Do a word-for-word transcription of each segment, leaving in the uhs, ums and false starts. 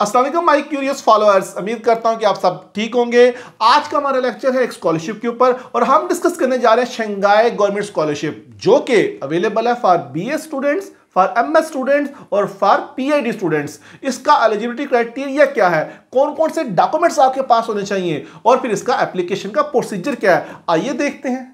अस्सलाम वालेकुम my curious followers, उम्मीद करता हूं कि आप सब ठीक होंगे। आज का हमारा लेक्चर है एक स्कॉलरशिप के ऊपर और हम डिस्कस करने जा रहे हैं शंघाई गवर्नमेंट स्कॉलरशिप, जो कि अवेलेबल है for BA students, for MS students और फॉर पीएचडी स्टूडेंट्स। इसका एलिजिबिलिटी क्राइटेरिया क्या है, कौन कौन से डॉक्यूमेंट्स आपके पास होने चाहिए और फिर इसका एप्लीकेशन का प्रोसीजर क्या है, आइए देखते हैं।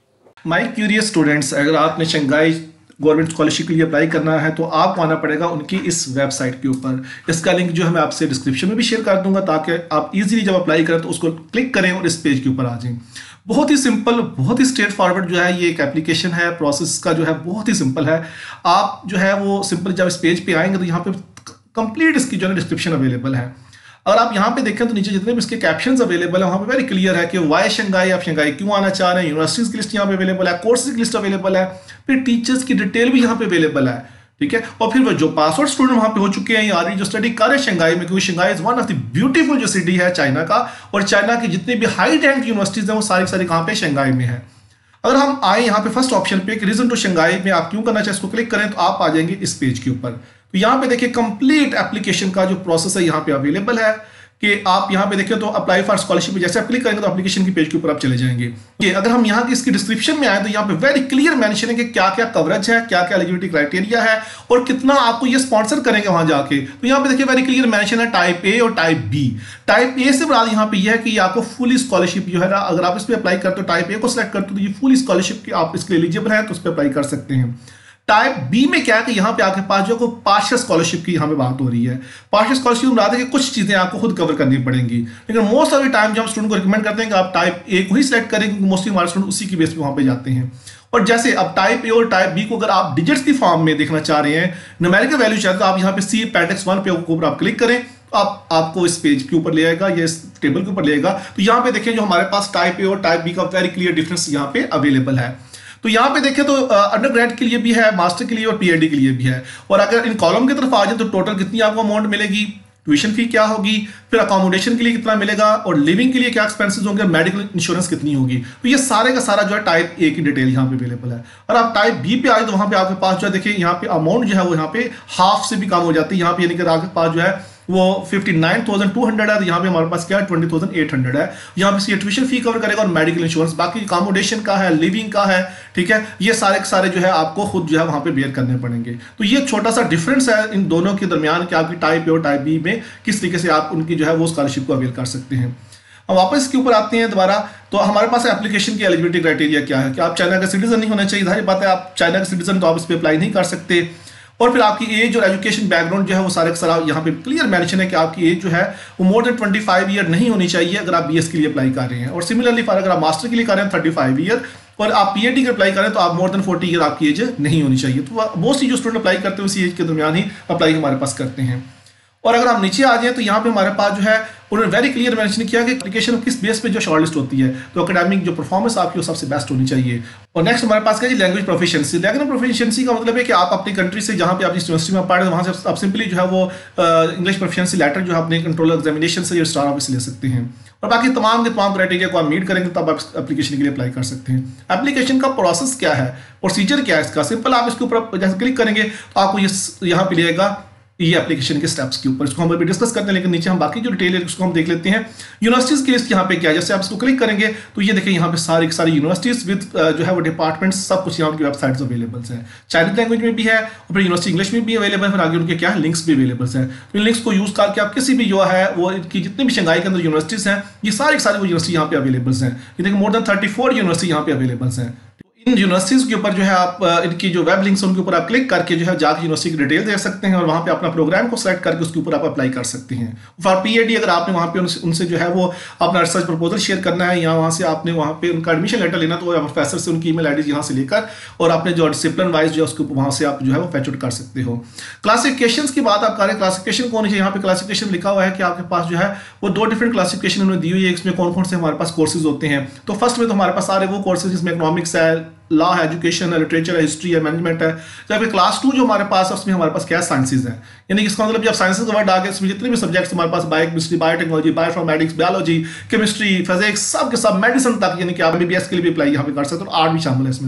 माय क्यूरियस स्टूडेंट्स, अगर आपने शंघाई गवर्नमेंट स्कॉलरशिप के लिए अप्लाई करना है तो आपको आना पड़ेगा उनकी इस वेबसाइट के ऊपर। इसका लिंक जो है मैं आपसे डिस्क्रिप्शन में भी शेयर कर दूंगा ताकि आप इजीली जब अप्लाई करें तो उसको क्लिक करें और इस पेज के ऊपर आ जाएं। बहुत ही सिंपल, बहुत ही स्ट्रेट फॉरवर्ड जो है ये एक एप्लीकेशन है। प्रोसेस का जो है बहुत ही सिंपल है। आप जो है वो सिंपल जब इस पेज पे आएंगे तो यहाँ पे कंप्लीट इसकी जो है डिस्क्रिप्शन अवेलेबल है। अगर आप यहाँ पे देखें तो नीचे जितने भी इसके कैप्शंस अवेलेबल है वहाँ पे वेरी क्लियर है कि वाई शंघाई, आप शंघाई क्यों आना चाह रहे हैं। यूनिवर्सिटीज की लिस्ट यहाँ पे अवेलेबल है, कोर्सेज की लिस्ट अवेलेबल है, फिर टीचर्स की डिटेल भी यहाँ पे अवेलेबल है, ठीक है। और फिर वो जो पासवर्ड स्टूडेंट वहाँ पे हो चुके हैं या जो स्टडी कर रहे हैं शंघाई में, क्योंकि Shanghai is one of the beautiful जो सिटी है चाइना का, और चाइना की जितनी भी हाई रैंक यूनिवर्सिटीज हैं वो सारी सारी कहाँ पे शंघाई में है। अगर हम आए यहाँ पे फर्स्ट ऑप्शन पे रीजन टू शंघाई में आप क्यों करना चाहिए इसको क्लिक करें तो आप आ जाएंगे इस पेज के ऊपर। तो यहाँ पे देखिए कंप्लीट एप्लीकेशन का जो प्रोसेस है यहाँ पे अवेलेबल है कि आप यहाँ पे देखिए तो अप्लाई फॉर स्कॉलरशिप पे जैसे आप क्लिक करेंगे तो एप्लीकेशन की पेज के ऊपर आप चले जाएंगे। ये अगर हम यहाँ की इसकी डिस्क्रिप्शन में आए तो यहाँ पे वेरी क्लियर मेंशन है कि क्या क्या कवरेज है, क्या क्या एलिजिबिलिटी क्राइटेरिया है और कितना आपको ये स्पॉन्सर करेंगे वहां जाके। तो यहाँ पे देखिए वेरी क्लियर मेंशन है टाइप ए और टाइप बी। टाइप ए से बड़ा यहाँ पे यह है कि ये आपको फुल स्कॉलरशिप जो है ना, अगर आप इस पर अप्लाई करते हो टाइप ए को सिलेक्ट करते हो तो ये फुल स्कॉलरशिप की आप इसके एलिजिबल है तो उस पर अप्लाई कर सकते हैं। टाइप बी में क्या है कि यहाँ पे आपके पास जो पार्शियल स्कॉलरशिप की यहाँ पे बात हो रही है। पार्शियल स्कॉलरशिप में बात है कि कुछ चीजें आपको खुद कवर करनी पड़ेंगी, लेकिन मोस्ट ऑफ द टाइम जो हम स्टूडेंट को रिकमेंड करते हैं कि आप टाइप ए को ही सिलेक्ट करें क्योंकि मोस्टली हमारे स्टूडेंट उसी की बेस पे वहाँ पे जाते हैं। और जैसे अब टाइप ए और टाइप बी को अगर आप डिजिट्स की फॉर्म में देखना चाह रहे हैं, न्यूमेरिकल वैल्यू चाहते हैं, तो आप यहाँ पे सी अपेंडिक्स वन पे ऊपर आप क्लिक करें तो आप आपको इस पेज के ऊपर ले आएगा या इस टेबल के ऊपर ले आएगा। तो यहाँ पे देखिए जो हमारे पास टाइप ए और टाइप बी का वेरी क्लियर डिफरेंस यहाँ पे अवेलेबल है। तो यहाँ पे देखें तो अंडर ग्रेड के लिए भी है, मास्टर के लिए और पीएचडी के लिए भी है। और अगर इन कॉलम की तरफ आ जाए तो टोटल कितनी आपको अमाउंट मिलेगी, ट्यूशन फी क्या होगी, फिर अकोमोडेशन के लिए कितना मिलेगा और लिविंग के लिए क्या एक्सपेंसेस होंगे, मेडिकल इंश्योरेंस कितनी होगी। तो ये सारे का सारा जो है टाइप ए की डिटेल यहाँ पे अवेलेबल है। और आप टाइप बी पे आए तो वहाँ पे आपके पास जो है देखिए यहाँ पे अमाउंट जो है वो यहाँ पे हाफ से भी कम हो जाती है। यहाँ पे यानी कि आपके पास जो है वो fifty nine thousand two hundred है, यहाँ पे हमारे पास क्या है ट्वेंटी थाउजेंड एट हंड्रेड है। यहाँ पे ट्यूशन फी कवर करेगा और मेडिकल इंश्योरेंस, बाकी अकोमोडेशन का है, लिविंग का है, ठीक है। ये सारे सारे जो है आपको खुद जो है वहाँ पे बेयर करने पड़ेंगे। तो ये छोटा सा डिफरेंस है इन दोनों के दरमियान कि आपकी टाइप ए और टाइप बी में किस तरीके से आप उनकी जो है वो स्कॉलरशिप को अवेल कर सकते हैं। हम वापस इसके ऊपर आते हैं दोबारा। तो हमारे पास एप्लीकेशन की एलिजिबिलिटी क्राइटेरिया क्या है कि आप चाइना का सिटीजन नहीं होना चाहिए, जाहिर बात है आप चाइना का सिटीजन तो आप इस पर अप्लाई नहीं कर सकते। और फिर आपकी एज और एजुकेशन बैकग्राउंड जो है वो सारे सारा यहाँ पे क्लियर मेंशन है कि आपकी एज जो है वो more than twenty five year नहीं होनी चाहिए अगर आप बीएस के लिए अप्लाई कर रहे हैं। और सिमिलरली फॉर अगर आप मास्टर के लिए कर रहे हैं थर्टी फाइव ईयर और आप पीएचडी के अप्लाई करें तो आप मोर देन फोर्टी ईयर आपकी एज नहीं होनी चाहिए। तो मोस्टली जो स्टूडेंट अप्लाई करते हैं उसी एज के दरमियान ही अप्लाई हमारे पास करते हैं। और अगर हम नीचे आ जाए तो यहाँ पे हमारे पास जो है उन्होंने वेरी क्लियर मेंशन किया कि एप्लीकेशन किस बेस पे जो शॉर्टलिस्ट होती है, तो एकेडमिक जो परफॉर्मेंस आपकी वो सबसे बेस्ट होनी चाहिए। और नेक्स्ट हमारे पास क्या है लैंग्वेज प्रोफिशिएंसी। लैंग्वेज प्रोफिशिएंसी का मतलब है कि आप अपनी कंट्री से जहाँ पे आप जिस यूनिवर्सिटी में पढ़ रहे हैं वहाँ से आप सिंपली जो है वो इंग्लिश प्रोफिशिएंसी लेटर जो है अपने कंट्रोल एग्जामिनेशन से या स्टार ऑफिस से ले सकते हैं। और बाकी तमाम के तमाम क्राइटेरिया को आप मीट करेंगे तब आप एप्लीकेशन के लिए अप्लाई कर सकते हैं। एप्लीकेशन का प्रोसेस क्या है, प्रोसीजर क्या है इसका, सिंपल आप इसके ऊपर जैसे क्लिक करेंगे तो आपको ये यहाँ पे लेगा ये एप्लीकेशन के स्टेप्स के ऊपर। इसको हम अभी डिस्कस करते हैं, लेकिन नीचे हम बाकी जो डिटेल है उसको हम देख लेते हैं। यूनिवर्सिटीज की लिस्ट यहाँ पे क्या है, जैसे आप इसको क्लिक करेंगे तो ये देखिए यहाँ पे सारी सारी यूनिवर्सिटीज विद जो है वो डिपार्टमेंट सब कुछ यहाँ की वेबसाइट्स अवेलेबल है। चाइनीज लैंग्वेज में भी है और फिर यूनिवर्सिटी इंग्लिश में भी अवेलेबल है, फिर आगे उनके क्या है लिंक्स भी अवेलेबल है। तो इन लिंक्स को यूज करके आप किसी भी जो है वो इनकी जितनी भी शंघाई के अंदर यूनिवर्सिटीज हैं ये सारी सारी वो यूनिवर्सिटी यहाँ पे अवेलेबल है। ये देखिए more than thirty four university यहाँ पे अवेलेबल है। इन यूनिवर्सिटीज के ऊपर जो है आप इनकी जो वेब लिंक्स उनके ऊपर आप क्लिक करके जो है जाकर यूनिवर्सिटी की डिटेल देख सकते हैं और वहाँ पे अपना प्रोग्राम को सेलेक्ट करके उसके ऊपर आप अप्लाई कर सकते हैं। फॉर पीएचडी अगर आपने वहाँ पे उनसे जो है वो अपना रिसर्च प्रपोजल शेयर करना है या वहाँ से आपने वहाँ पे उनका एडमिशन लेटर लेना तो प्रोफेसर से उनकी ईमेल आईडी यहाँ से लेकर और अपने जो डिसिप्लिन वाइज जो है उसको वहाँ से आप जो है वो फैच आउट कर सकते हो। क्लासिफिकेशन की बात आप करें, क्लासिफिकेशन कौन है, यहाँ पे क्लासिफिकेशन लिखा हुआ है कि आपके पास जो है वो दो डिफरेंट क्लासिफिकेशन उन्होंने दी हुई है। इसमें कौन कौन से हमारे पास कोर्सेज होते हैं। तो फर्स्ट में तो हमारे पास सारे वो कोर्सेज जिसमें इकोनॉमिक्स है, लॉ है, एजुकेशन है, लिटरेचर है, हिस्ट्री है, मैनेजमेंट है। जब क्लास टू जो हमारे पास है उसमें हमारे पास क्या साइंसेज है, यानी कि इसका मतलब जब साइंसेज का वर्ड आ गया इसमें जितने भी सब्जेक्ट्स हमारे पास biochemistry, biotechnology, bioinformatics, biology, chemistry, physics, सब के सब मेडिसिन तक, यानी कि आप एमबीबीएस के लिए भी अप्लाई यहाँ पे कर सकते हो। आर्ट भी शामिल है इसमें से।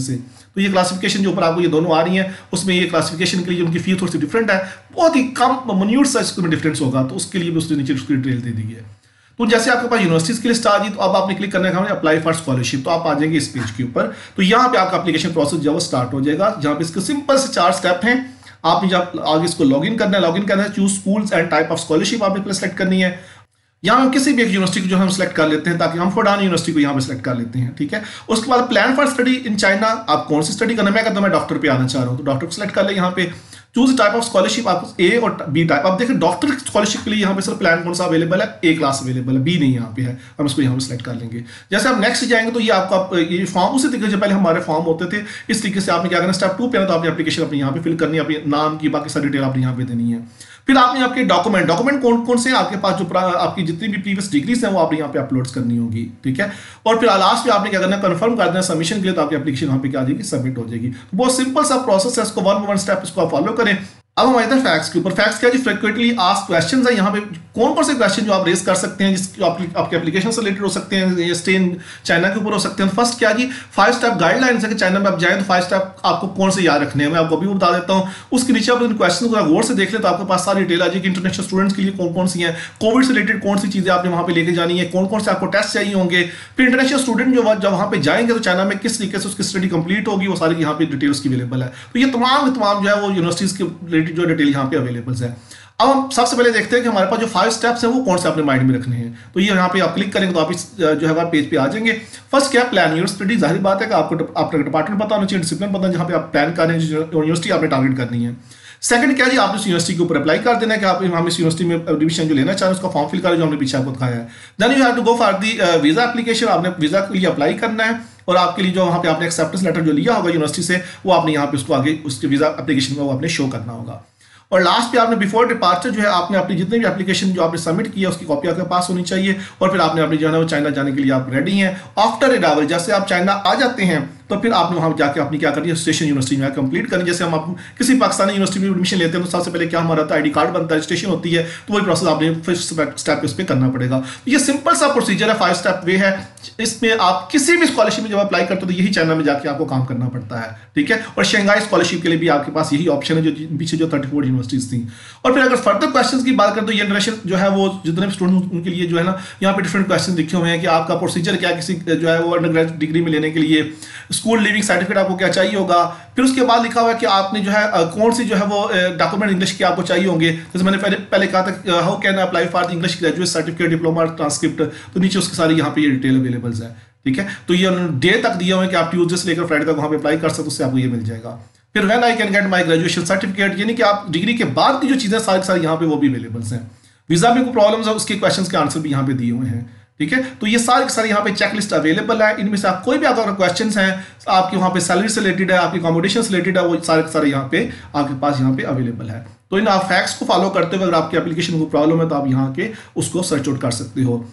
तो ये क्लासिफिकेशन जो ऊपर आपको ये दोनों आ रही हैं, उसमें ये क्लासिफिकेशन के लिए उनकी फी थोड़ी सी डिफरेंट है, बहुत ही कम मिन्यूट सा इसमें डिफरेंस होगा, तो उसके लिए भी उसने नीचे उसकी डिटेल दे दी है। तो जैसे आपके पास यूनिवर्सिटीज की लिस्ट आ गई, तो अब आपने क्लिक करना है अप्लाई फॉर स्कॉलरशिप, तो आप आ जाएंगे इस पेज के ऊपर। तो यहाँ पे आपका एप्लीकेशन प्रोसेस जो है वो स्टार्ट हो जाएगा, जहाँ पे इसके सिंपल से चार स्टेप हैं। आपने जब आगे इसको लॉगिन करना है, लॉगिन करना है, choose schools and type of scholarship आपने सेलेक्ट करनी है। यहाँ हम किसी भी एक यूनिवर्सिटी को जो हम सेलेक्ट कर लेते हैं, ताकि हम फुडान यूनिवर्सिटी को यहाँ पे सेलेक्ट कर लेते हैं, ठीक है। उसके बाद plan for study in China, आप कौन सी स्टडी करना है, मैं कहता हूँ मैं डॉक्टर पे आना चाह रहा हूँ, तो डॉक्टर को सेलेक्ट कर ले। यहाँ पे चूज टाइप ऑफ स्कॉलरशिप, आपको ए और बी टाइप, आप देखें डॉक्टर स्कॉलरशिप के लिए यहाँ पे सर प्लान कौन सा अवेलेबल है, ए क्लास अवेलेबल है, बी नहीं यहाँ पे है, हम इसको यहाँ पे सेलेक्ट कर लेंगे। जैसे आप नेक्स्ट जाएंगे तो ये आपका ये फॉर्म उसी तरीके से पहले हमारे फॉर्म होते थे, इस तरीके से आपने क्या करना, स्टेप टू पे आना, तो आपने एप्लीकेशन अपनी यहाँ पे फिल करनी है, अपने नाम की बाकी सारी डिटेल आपने यहाँ पे देनी है। फिर आपने आपके डॉक्यूमेंट डॉक्यूमेंट कौन कौन से हैं आपके पास, जो आपकी जितनी भी प्रीवियस डिग्रीज हैं वो आपने यहाँ पे अपलोड करनी होगी, ठीक है। और फिर लास्ट में आपने क्या करना है, कंफर्म कर देना सबमिशन के लिए, तो आपकी एप्लीकेशन यहाँ पे क्या आ जाएगी, सबमिट हो जाएगी। तो बहुत सिंपल सा प्रोसेस है, इसको वन वन स्टेप इसको आप फॉलो करें। अब हम आते हैं फैक्ट्स के ऊपर। फैक्ट्स क्या जी, फ्रीक्वेंटली आस्क्ड क्वेश्चंस है, यहाँ पे कौन कौन से क्वेश्चन जो आप रेज कर सकते हैं, जिस आप, आपके एप्लीकेशन से रिलेटेड हो सकते हैं, ये स्टे इन चाइना के ऊपर हो सकते हैं। फर्स्ट क्या जी, फाइव स्टेप गाइडलाइंस है कि चाइना में आप जाएं तो फाइव स्टेप आपको कौन से याद रखने हैं, मैं आपको अभी बता देता हूँ। उसके नीचे आप इन क्वेश्चन को गौर से देख ले तो आपके पास सारी डिटेल आ जाएगी। इंटरनेशनल स्टूडेंट्स के लिए कौन कौन सी हैं, कोविड से रिलेटेड कौन सी चीजें आपने वहाँ पे लेके जानी है, कौन कौन से आपको टेस्ट चाहिए होंगे। फिर इंटरनेशनल स्टूडेंट जो जब वहाँ पे जाएंगे तो चाइना में किस तरीके से उसकी स्टडी कंप्लीट होगी, वो सारी यहाँ पे डिटेल्स की अवेलेबल है। तो ये तमाम तमाम जो है वो यूनिवर्सिटीज के रिलेटेड जो डिटेल यहाँ पे अवेलेबल है। अब हम सबसे पहले देखते हैं कि हमारे पास जो फाइव स्टेप्स हैं वो कौन से अपने माइंड में रखने हैं। तो ये यहाँ पे आप क्लिक करेंगे तो आप इस जो है पेज पे आ जाएंगे। फर्स्ट क्या, प्लान योर स्टडी। जाहिर बात है कि आपको आपका डिपार्टमेंट पता होना चाहिए, डिसिप्लिन पता है, जहाँ पे आप प्लान कर रहे हैं, यूनिवर्सिटी आपने टारगेट करनी है। सेकंड क्या जी, आप इस यूनिवर्सिटी के ऊपर अप्लाई कर देना है कि आप हम इस यूनिवर्सिटी में एडमिशन जो लेना चाहें उसका फॉर्म फिल करें, जो हमने पीछे आपको दिखाया है। Then you have to go for the visa application, आपने वीजा के लिए अप्लाई करना है, और आपके लिए जो वहाँ पे आपने एक्सेप्टेंस लेटर जो लिया होगा यूनिवर्सिटी से, वो आपने यहाँ पे उसको आगे उसके वीजा एप्लीकेशन में वो आपने शो करना होगा। और लास्ट पे आपने बिफोर डिपार्चर जो है आपने अपनी जितने भी एप्लीकेशन जो आपने सबमिट किया उसकी कॉपी आपके पास होनी चाहिए। और फिर आपने अपनी जो है वो चाइना जाने के लिए आप रेडी हैं। आफ्टर अराइवल, जैसे आप चाइना आ जाते हैं तो फिर आपने वहाँ जाके अपनी क्या करनी है, स्टेशन यूनिवर्सिटी में कंप्लीट करनी। जैसे हम आप किसी पाकिस्तानी यूनिवर्सिटी में एडमिशन लेते हैं तो सबसे पहले क्या हमारा आईडी कार्ड बनता है, रजिस्ट्रेशन होती है, तो वही प्रोसेस आपने फर्स्ट स्टेप इस पर करना पड़ेगा। ये सिंपल सा प्रोसीजर है, फाइव स्टेप वे है। इसमें आप किसी भी स्कॉलरशिप में जब अप्लाई करते हो तो यही चाइना में जाके आपको काम करना पड़ता है, ठीक है। और शंघाई स्कॉलरशिप के लिए भी आपके पास यही ऑप्शन है, जो पीछे जो थर्टी फोर यूनिवर्सिटीज थी। और फिर अगर फर्दर क्वेश्चन की बात करें तो ये इंटरनेशनल जो है वो जितने भी स्टूडेंट उनके लिए जो है ना, यहाँ पे डिफरेंट क्वेश्चन लिखे हुए हैं कि आपका प्रोसीजर क्या, किसी जो है वो अंडर ग्रेजुएट डिग्री में लेने के लिए स्कूल लिविंग सर्टिफिकेट आपको क्या चाहिए होगा। फिर उसके बाद लिखा हुआ है कि आपने जो है कौन सी जो है वो डॉक्यूमेंट इंग्लिश के आपको चाहिए होंगे। जैसे मैंने पहले पहले कहा था, how can I apply for the English graduate certificate, diploma, transcript, तो नीचे उसके सारी यहाँ पे ये डिटेल अवेलेबल है, ठीक है। तो ये उन्होंने डे तक दिया हुआ है कि आप ट्यूसडे से लेकर फ्राइडे तक वहाँ पे अप्लाई कर सकते हो, उससे आपको ये मिल जाएगा। फिर when I can get my graduation certificate, यानी कि आप डिग्री के बाद की जो चीज़ें सारी सारी यहाँ पे वो भी अवेलेबल हैं। वीजा में कोई प्रॉब्लम्स है उसके क्वेश्चंस के आंसर भी यहाँ पे दिए हुए हैं, ठीक है। तो ये सारे के सारे यहाँ पे चेकलिस्ट अवेलेबल है। इनमें से आप कोई भी अगर क्वेश्चंस हैं आपके वहाँ पे सैलरी से रिलेटेड है, आपकी अकोमोडेशन से रिलेटेड है, वो सारे के सारे यहाँ पे आपके पास यहाँ पे अवेलेबल है। तो इन आप फैक्ट्स को फॉलो करते हुए अगर आपकी एप्लीकेशन को प्रॉब्लम है तो आप यहाँ के उसको सर्च आउट कर सकते हो।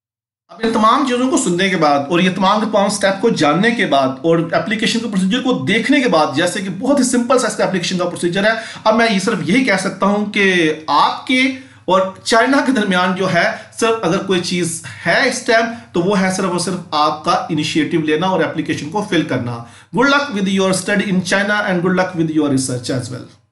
अब इन तमाम चीज़ों को सुनने के बाद और ये तमाम के तमाम स्टेप को जानने के बाद और एप्लीकेशन के प्रोसीजर को देखने के बाद, जैसे कि बहुत ही सिंपल सा इसका एप्लीकेशन का प्रोसीजर है, अब मैं ये सिर्फ यही कह सकता हूं कि आपके और चाइना के दरमियान जो है सिर्फ अगर कोई चीज़ है इस टाइम तो वो है सिर्फ और सिर्फ आपका इनिशिएटिव लेना और एप्लीकेशन को फिल करना। Good luck with your study in China and good luck with your research as well.